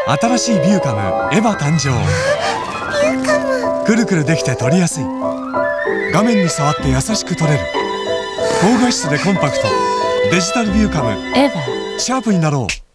新しいビューカムエヴァ誕生。 ビューカム。 くるくるできて取りやすい。画面に触って優しく取れる。高画質でコンパクト。デジタルビューカムエヴァ。 シャープになろう。